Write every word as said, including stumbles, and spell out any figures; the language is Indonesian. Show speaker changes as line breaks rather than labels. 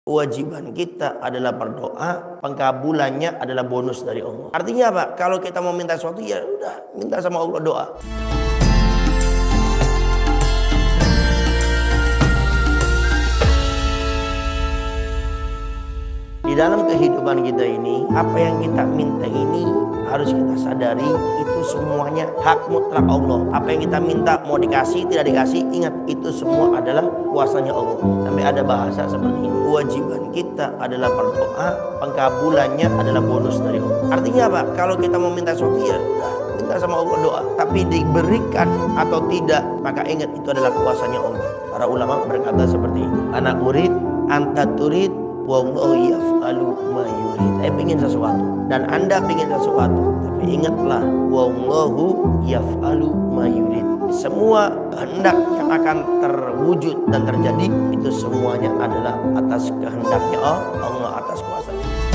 Kewajiban kita adalah berdoa, pengkabulannya adalah bonus dari Allah. Artinya apa? Kalau kita mau minta sesuatu, ya udah minta sama Allah, doa. Di dalam kehidupan kita ini, apa yang kita minta ini harus kita sadari itu semuanya hak mutlak Allah. Apa yang kita minta mau dikasih, tidak dikasih, ingat itu semua adalah kuasanya Allah. Sampai ada bahasa seperti ini, kewajiban kita adalah berdoa, pengkabulannya adalah bonus dari Allah. Artinya apa? Kalau kita mau minta sesuatu, ya udah minta sama Allah, doa. Tapi diberikan atau tidak, maka ingat itu adalah kuasanya Allah. Para ulama berkata seperti ini, anak murid, anta turid wallahu yaf'alu ma yurid. Saya ingin sesuatu dan Anda ingin sesuatu, tapi ingatlah wallahu yaf'alu ma yurid. Semua kehendak yang akan terwujud dan terjadi itu semuanya adalah atas kehendaknya Allah, atas kuasanya.